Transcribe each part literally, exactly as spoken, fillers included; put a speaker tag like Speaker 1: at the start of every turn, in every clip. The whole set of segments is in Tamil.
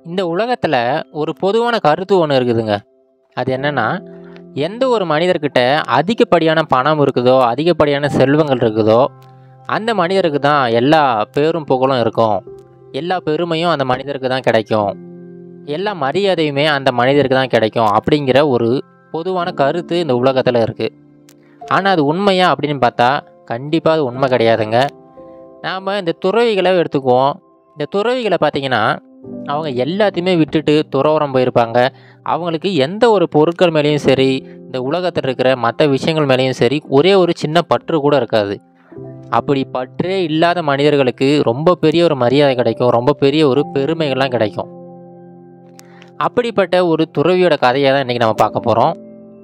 Speaker 1: இந்த உலகத்தில் ஒரு பொதுவான கருத்து ஒன்று இருக்குதுங்க. அது என்னன்னா, எந்த ஒரு மனிதர்கிட்ட அதிகப்படியான பணம் இருக்குதோ, அதிகப்படியான செல்வங்கள் இருக்குதோ, அந்த மனிதருக்கு தான் எல்லா பேரும் புகழும் இருக்கும். எல்லா பெருமையும் அந்த மனிதருக்கு தான் கிடைக்கும். எல்லா மரியாதையுமே அந்த மனிதருக்கு தான் கிடைக்கும். அப்படிங்கிற ஒரு பொதுவான கருத்து இந்த உலகத்தில் இருக்குது. ஆனால் அது உண்மையா அப்படின்னு பார்த்தா கண்டிப்பாக அது உண்மை கிடையாதுங்க. நாம் இந்த துறவிகளை எடுத்துக்குவோம். இந்த துறவிகளை பார்த்திங்கன்னா, அவங்க எல்லாத்தையுமே விட்டுட்டு துறவறம் போயிருப்பாங்க. அவங்களுக்கு எந்த ஒரு பொருட்கள் மேலேயும் சரி, இந்த உலகத்தில் இருக்கிற மற்ற விஷயங்கள் மேலேயும் சரி, ஒரே ஒரு சின்ன பற்று கூட இருக்காது. அப்படி பற்றே இல்லாத மனிதர்களுக்கு ரொம்ப பெரிய ஒரு மரியாதை கிடைக்கும். ரொம்ப பெரிய ஒரு பெருமைகள்லாம் கிடைக்கும். அப்படிப்பட்ட ஒரு துறவியோட கதையை தான் இன்றைக்கி நம்ம பார்க்க போகிறோம்.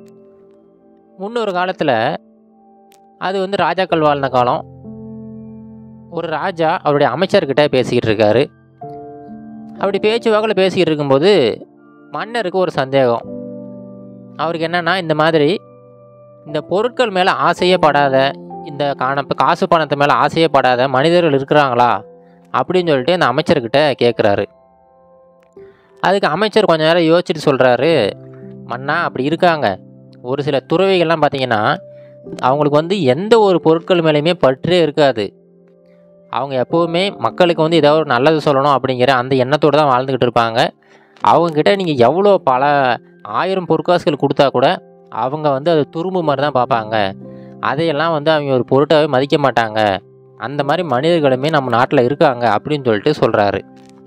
Speaker 1: முன்னொரு காலத்தில், அது வந்து ராஜாக்கள் வாழ்ந்த காலம். ஒரு ராஜா அவருடைய அமைச்சர்கிட்ட பேசிக்கிட்டு இருக்காரு. அப்படி பேச்சு வாக்கில் பேசிக்கிட்டு இருக்கும்போது மன்னருக்கு ஒரு சந்தேகம். அவருக்கு என்னென்னா, இந்த மாதிரி இந்த பொருட்கள் மேலே ஆசையே படாத, இந்த காண காசு பணத்து மேலே ஆசையே படாத மனிதர்கள் இருக்கிறாங்களா அப்படின்னு சொல்லிட்டு இந்த அமைச்சர்கிட்ட கேட்குறாரு. அதுக்கு அமைச்சர் கொஞ்ச நேரம் யோசிச்சுட்டு சொல்கிறாரு, மன்னா அப்படி இருக்காங்க. ஒரு சில துறவிகள்லாம் பார்த்திங்கன்னா, அவங்களுக்கு வந்து எந்த ஒரு பொருட்கள் மேலேயுமே பற்றே இருக்காது. அவங்க எப்போவுமே மக்களுக்கு வந்து ஏதாவது ஒரு நல்லது சொல்லணும் அப்படிங்கிற அந்த எண்ணத்தோடு தான் வாழ்ந்துக்கிட்டு இருப்பாங்க. அவங்கக்கிட்ட நீங்கள் எவ்வளோ பல ஆயிரம் பொற்காசுகள் கொடுத்தா கூட அவங்க வந்து அது துரும்பு மாதிரி தான் பார்ப்பாங்க. அதையெல்லாம் வந்து அவங்க ஒரு பொருட்டாகவே மதிக்க மாட்டாங்க. அந்த மாதிரி மனிதர்களுமே நம்ம நாட்டில் இருக்காங்க அப்படின்னு சொல்லிட்டு சொல்கிறாரு.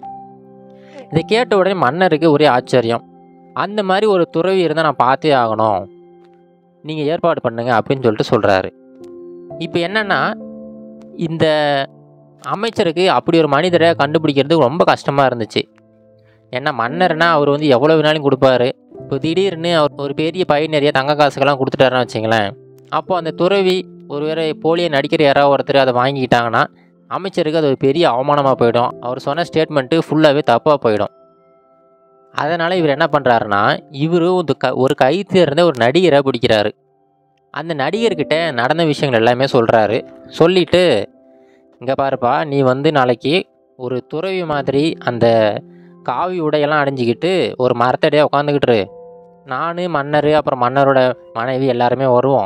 Speaker 1: இதை கேட்ட உடனே மன்னருக்கு ஒரே ஆச்சரியம். அந்த மாதிரி ஒரு துறவி இருந்தால் நான் பார்த்தே ஆகணும், நீங்கள் ஏற்பாடு பண்ணுங்க அப்படின்னு சொல்லிட்டு சொல்கிறாரு. இப்போ என்னென்னா, இந்த அமைச்சருக்கு அப்படி ஒரு மனிதரை கண்டுபிடிக்கிறது ரொம்ப கஷ்டமாக இருந்துச்சு. ஏன்னா மன்னர்னா அவர் வந்து எவ்வளோ வேணாலும் கொடுப்பாரு. இப்போ திடீர்னு அவர் ஒரு பெரிய பை நிறைய தங்க காசுக்கெல்லாம் கொடுத்துட்டாருன்னு வச்சுங்களேன். அப்போது அந்த துறவி ஒரு வேளை போலியை நடிக்கிற யாராவது ஒருத்தர் அதை வாங்கிக்கிட்டாங்கன்னா அமைச்சருக்கு அது ஒரு பெரிய அவமானமாக போயிடும். அவர் சொன்ன ஸ்டேட்மெண்ட்டு ஃபுல்லாகவே தப்பாக போயிடும். அதனால் இவர் என்ன பண்ணுறாருன்னா, இவர் க ஒரு கை தேர்ந்த ஒரு நடிகரை பிடிக்கிறாரு. அந்த நடிகர்கிட்ட நடந்த விஷயங்கள் எல்லாமே சொல்கிறாரு. சொல்லிவிட்டு, இங்கே பாருப்பா, நீ வந்து நாளைக்கு ஒரு துறவி மாதிரி அந்த காவி உடையெல்லாம் அணிஞ்சிக்கிட்டு ஒரு மரத்தடியாக உட்காந்துக்கிட்டுரு. நான், மன்னர், அப்புறம் மன்னரோட மனைவி எல்லாருமே வருவோம்.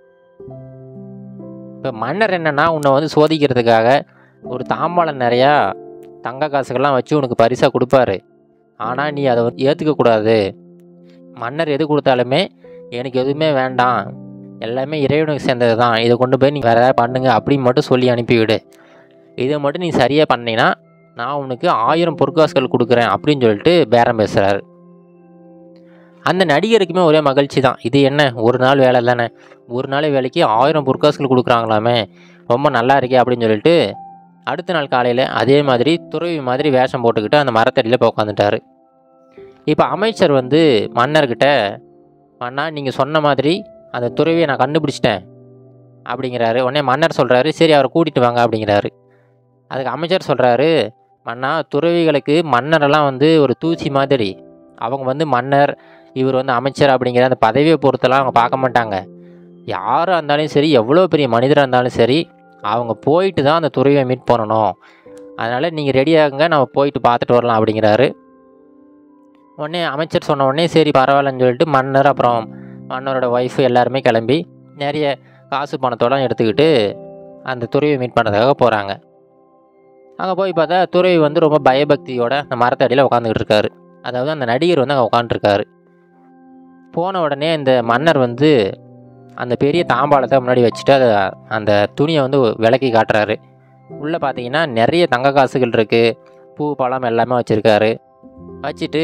Speaker 1: இப்போ மன்னர் என்னென்னா, உன்னை வந்து சோதிக்கிறதுக்காக ஒரு தாம்பாளம் நிறையா தங்க காசுகள்லாம் வச்சு உனக்கு பரிசாக கொடுப்பாரு. ஆனால் நீ அதை வந்து ஏற்றுக்கக்கூடாது. மன்னர் எது கொடுத்தாலுமே எனக்கு எதுவுமே வேண்டாம், எல்லாமே இறைவனுக்கு சேர்ந்தது தான், இதை கொண்டு போய் நீ வேறு ஏதாவது பண்ணுங்க அப்படின்னு மட்டும் சொல்லி அனுப்பிவிடு. இதை மட்டும் நீ சரியாக பண்ணினா நான் உனக்கு ஆயிரம் பொற்காசுகள் கொடுக்குறேன் அப்படின்னு சொல்லிட்டு பேரம் பேசுகிறாரு. அந்த நடிகருக்குமே ஒரே மகிழ்ச்சி தான். இது என்ன, ஒரு நாள் வேலை தானே, ஒரு நாள் வேலைக்கு ஆயிரம் பொற்காசுகள் கொடுக்குறாங்களாமே, ரொம்ப நல்லா இருக்கே அப்படின்னு சொல்லிட்டு அடுத்த நாள் காலையில் அதே மாதிரி துறவி மாதிரி வேஷம் போட்டுக்கிட்டு அந்த மரத்தடியில் போய் உட்காந்துட்டார். இப்போ அமைச்சர் வந்து மன்னர்கிட்ட, மன்னா நீங்கள் சொன்ன மாதிரி அந்த துறவியை நான் கண்டுபிடிச்சிட்டேன் அப்படிங்கிறாரு. உடனே மன்னர் சொல்கிறாரு, சரி அவரை கூட்டிகிட்டு வாங்க அப்படிங்கிறாரு. அதுக்கு அமைச்சர் சொல்கிறாரு, மன்னா துறவிகளுக்கு மன்னரெல்லாம் வந்து ஒரு தூசி மாதிரி. அவங்க வந்து மன்னர், இவர் வந்து அமைச்சர் அப்படிங்கிற அந்த பதவியை பொறுத்தெல்லாம் அவங்க பார்க்க மாட்டாங்க. யாராக இருந்தாலும் சரி, எவ்வளோ பெரிய மனிதராக இருந்தாலும் சரி, அவங்க போயிட்டு தான் அந்த துறவியை மீட் பண்ணணும். அதனால் நீங்கள் ரெடியாகுங்க, நம்ம போயிட்டு பார்த்துட்டு வரலாம் அப்படிங்கிறாரு. உடனே அமைச்சர் சொன்ன உடனே சரி பரவாயில்லன்னு சொல்லிட்டு மன்னர் அப்புறம் மன்னரோட ஒய்ஃபு எல்லாருமே கிளம்பி நிறைய காசு பணத்தோடு எடுத்துக்கிட்டு அந்த துறவியை மீட் பண்ணுறதுக்காக போகிறாங்க. அங்கே போய் பார்த்தா துறவி வந்து ரொம்ப பயபக்தியோட அந்த மரத்தடியில் உட்காந்துக்கிட்டு இருக்காரு. அதாவது அந்த நடிகர் வந்து அங்கே உட்காந்துருக்காரு. போன உடனே இந்த மன்னர் வந்து அந்த பெரிய தாம்பாளத்தை முன்னாடி வச்சுட்டு அதை அந்த துணியை வந்து விலக்கி காட்டுறாரு. உள்ளே பார்த்தீங்கன்னா நிறைய தங்க காசுகள் இருக்குது, பூ பழம் எல்லாமே வச்சுருக்காரு. வச்சுட்டு,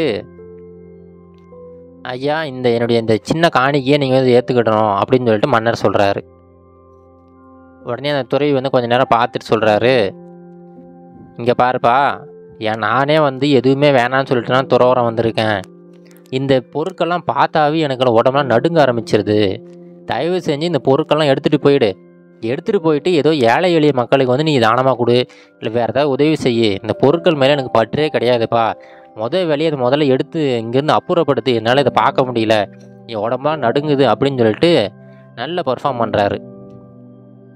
Speaker 1: ஐயா இந்த என்னுடைய இந்த சின்ன காணிக்கையை நீங்கள் வந்து ஏற்றுக்கிடணும் அப்படின்னு சொல்லிட்டு மன்னர் சொல்கிறாரு. உடனே அந்த துறவி வந்து கொஞ்சம் நேரம் பார்த்துட்டு சொல்கிறாரு, இங்கே பாருப்பா, ஏன் நானே வந்து எதுவுமே வேணான்னு சொல்லிட்டு நான் துறவரம் வந்திருக்கேன். இந்த பொருட்கள்லாம் பார்த்தாவே எனக்கு உடம்புலாம் நடுங்க ஆரம்பிச்சிருது. தயவு செஞ்சு இந்த பொருட்கள்லாம் எடுத்துகிட்டு போயிடு. எடுத்துகிட்டு போயிட்டு ஏதோ ஏழை எளிய மக்களுக்கு வந்து நீ தானமாக கொடு, இல்லை வேறு ஏதாவது உதவி செய்யு. இந்த பொருட்கள் மேலே எனக்கு பற்றே கிடையாதுப்பா. முதல் வேலையை அதை முதல்ல எடுத்து இங்கேருந்து அப்புறப்படுத்து, என்னால் இதை பார்க்க முடியல, என் உடம்புலாம் நடுங்குது அப்படின்னு சொல்லிட்டு நல்ல பர்ஃபார்ம் பண்ணுறாரு.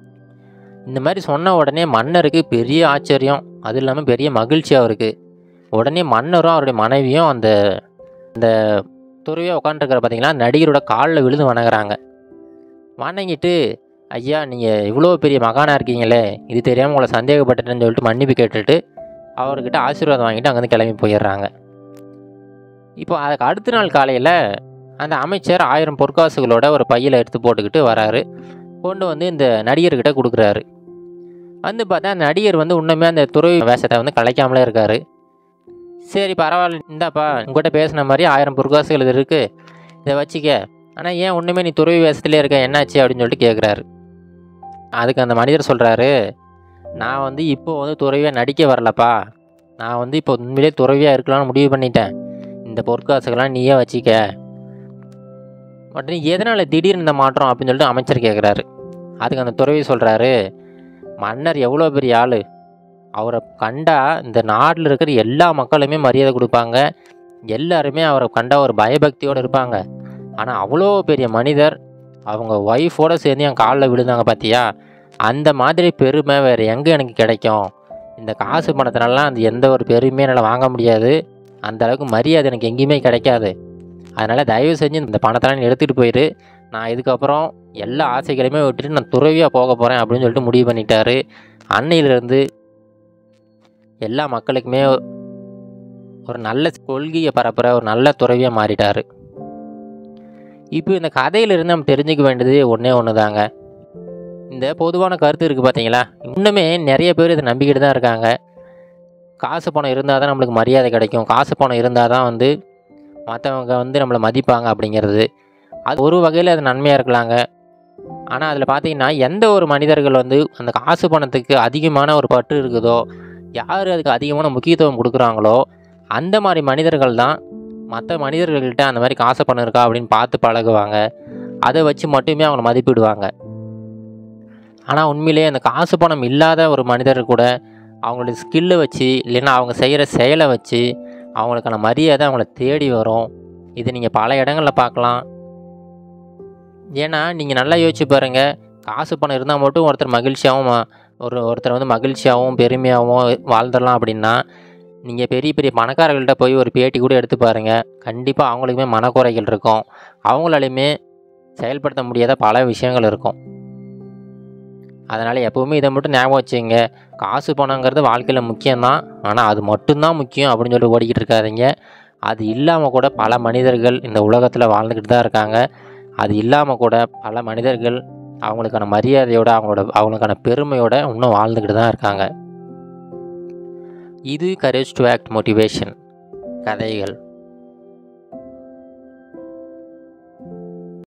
Speaker 1: இந்த மாதிரி சொன்ன உடனே மன்னருக்கு பெரிய ஆச்சரியம், அது இல்லாமல் பெரிய மகிழ்ச்சி அவருக்கு. உடனே மன்னரும் அவருடைய மனைவியும் அந்த அந்த துறவியாக உட்காந்துருக்கிற பார்த்தீங்கன்னா நடிகரோட காலில் விழுந்து வணங்குறாங்க. வணங்கிட்டு, ஐயா நீங்கள் இவ்வளோ பெரிய மகானாக இருக்கீங்களே, இது தெரியாமல் உங்களை சந்தேகப்பட்டுட்டேன்னு சொல்லிட்டு மன்னிப்பு கேட்டுட்டு அவர்கிட்ட ஆசீர்வாதம் வாங்கிட்டு அங்கேருந்து கிளம்பி போயிடுறாங்க. இப்போ அதுக்கு அடுத்த நாள் காலையில் அந்த அமைச்சர் ஆயிரம் பொற்காசுகளோட ஒரு பையில் எடுத்து போட்டுக்கிட்டு வராரு. கொண்டு வந்து இந்த நடிகர்கிட்ட கொடுக்குறாரு. வந்து பார்த்தா நடிகர் வந்து இன்னுமே அந்த துறவி வேஷத்தை வந்து கலைக்காமலே இருக்கார். சரி பரவாயில்ல, இந்தாப்பா உங்கள்கிட்ட பேசின மாதிரி ஆயிரம் பொற்காசுகள் இது இருக்குது, இதை வச்சிக்க. ஆனால் ஏன் ஒன்றுமே நீ துறவி வேஷத்துலேயே இருக்க, என்னாச்சு அப்படின்னு சொல்லிட்டு கேட்குறாரு. அதுக்கு அந்த மனிதர் சொல்கிறாரு, நான் வந்து இப்போ வந்து துறவியாக நடிக்க வரலப்பா, நான் வந்து இப்போ உண்மையிலே துறவியாக இருக்கலாம்னு முடிவு பண்ணிட்டேன். இந்த பொற்காசுகள்லாம் நீயே வச்சிக்க. உடனே எதனால் திடீர்னு இந்த மாற்றம் அப்படின்னு சொல்லிட்டு அமைச்சர் கேட்குறாரு. அதுக்கு அந்த துறவி சொல்கிறாரு, மன்னர் எவ்வளோ பெரிய ஆள், அவரை கண்டா இந்த நாட்டில் இருக்கிற எல்லா மக்களுமே மரியாதை கொடுப்பாங்க, எல்லாருமே அவரை கண்டா ஒரு பயபக்தியோடு இருப்பாங்க. ஆனால் அவ்வளோ பெரிய மனிதர் அவங்க ஒய்ஃபோடு சேர்ந்து என் காலில் விழுந்தாங்க பார்த்தியா, அந்த மாதிரி பெருமை வேறு எங்கே எனக்கு கிடைக்கும்? இந்த காசு பணத்தினாலாம் அந்த எந்த ஒரு பெருமையும் என்னால் வாங்க முடியாது, அந்த அளவுக்கு மரியாதை எனக்கு எங்கேயுமே கிடைக்காது. அதனால் தயவு செஞ்சு இந்த பணத்தெல்லாம் நீ எடுத்துகிட்டு போயிரு, நான் இதுக்கப்புறம் எல்லா ஆசைகளையுமே விட்டுட்டு நான் துறவியாக போக போகிறேன் அப்படின்னு சொல்லிட்டு முடிவு பண்ணிட்டாரு. அன்னையிலேருந்து எல்லா மக்களுக்குமே ஒரு நல்ல கொள்கையை பரப்புகிற ஒரு நல்ல துறவியாக மாறிட்டார். இப்போ இந்த கதையிலிருந்து நம்ம தெரிஞ்சுக்க வேண்டியது ஒன்றே ஒன்று தாங்க. இந்த பொதுவான கருத்து இருக்குது பார்த்தீங்களா, இன்னுமே நிறைய பேர் இதை நம்பிக்கிட்டு தான் இருக்காங்க. காசு பணம் இருந்தால் தான் நம்மளுக்கு மரியாதை கிடைக்கும், காசு பணம் இருந்தால் தான் வந்து மற்றவங்க வந்து நம்மளை மதிப்பாங்க அப்படிங்கிறது. அது ஒரு வகையில் அது நன்மையாக இருக்கலாங்க. ஆனால் அதில் பார்த்தீங்கன்னா எந்த ஒரு மனிதர்கள் வந்து அந்த காசு பணத்துக்கு அதிகமான ஒரு பற்று இருக்குதோ, யார் அதுக்கு அதிகமான முக்கியத்துவம் கொடுக்குறாங்களோ, அந்த மாதிரி மனிதர்கள் தான் மற்ற மனிதர்கள்கிட்ட அந்த மாதிரி காசு பணம் இருக்கா அப்படின்னு பார்த்து பழகுவாங்க. அதை வச்சு மட்டுமே அவங்கள மதிப்பிடுவாங்க. ஆனால் உண்மையிலே அந்த காசு பணம் இல்லாத ஒரு மனிதர் கூட அவங்களுடைய ஸ்கில்லை வச்சு, இல்லைன்னா அவங்க செய்கிற செயலை வச்சு அவங்களுக்கான மரியாதை அவங்கள தேடி வரும். இது நீங்கள் பல இடங்களில் பார்க்கலாம். ஏன்னா நீங்கள் நல்லா யோசிச்சு பாருங்கள், காசு பணம் இருந்தால் மட்டும் ஒருத்தர் மகிழ்ச்சியாகவும் ஒரு ஒருத்தர் வந்து மகிழ்ச்சியாகவும் பெருமையாகவும் வாழ்ந்துடலாம் அப்படின்னா, நீங்கள் பெரிய பெரிய பணக்காரர்கள்ட்ட போய் ஒரு பேட்டி கூட எடுத்து பாருங்கள், கண்டிப்பாக அவங்களுக்குமே மனக்குறைகள் இருக்கும், அவங்களாலையுமே செயல்படுத்த முடியாத பல விஷயங்கள் இருக்கும். அதனால் எப்போவுமே இதை மட்டும் ஞாபகம் வச்சுங்க, காசு பணங்கிறது வாழ்க்கையில் முக்கியம்தான், ஆனால் அது மட்டும்தான் முக்கியம் அப்படின்னு சொல்லிட்டு ஓடிக்கிட்டு இருக்காதிங்க. அது இல்லாமல் கூட பல மனிதர்கள் இந்த உலகத்தில் வாழ்ந்துக்கிட்டு தான் இருக்காங்க. அது இல்லாமல் கூட பல மனிதர்கள் அவங்களுக்கான மரியாதையோடு அவங்களோட அவங்களுக்கான பெருமையோடு இன்னும் வாழ்ந்துக்கிட்டு தான் இருக்காங்க. இது கரேஜ் டு ஆக்ட் மோட்டிவேஷன் கதைகள்.